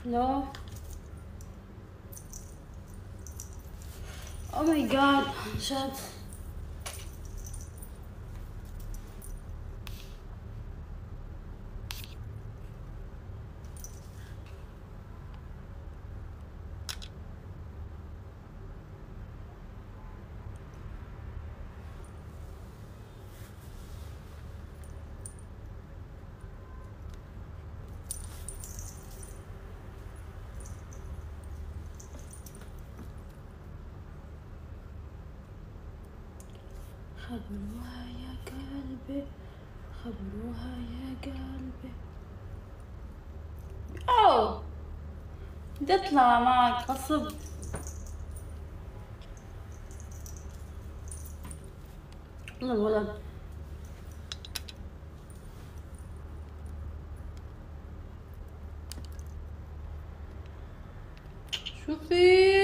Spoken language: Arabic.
لا. او ماي جاد جد. خبروها يا قلبي، خبروها يا قلبي. اوه بدي اطلع معك غصب. والله الولد شو في؟